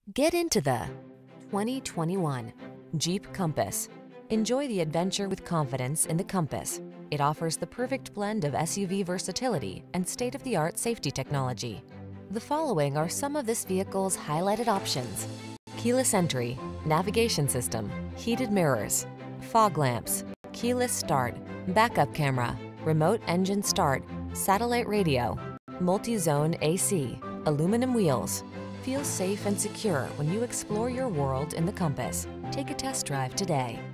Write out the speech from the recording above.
Get into the 2021 Jeep Compass. Enjoy the adventure with confidence in the Compass. It offers the perfect blend of SUV versatility and state-of-the-art safety technology. The following are some of this vehicle's highlighted options: keyless entry, navigation system, heated mirrors, fog lamps, keyless start, backup camera, remote engine start, satellite radio, multi-zone AC, aluminum wheels. Feel safe and secure when you explore your world in the Compass. Take a test drive today.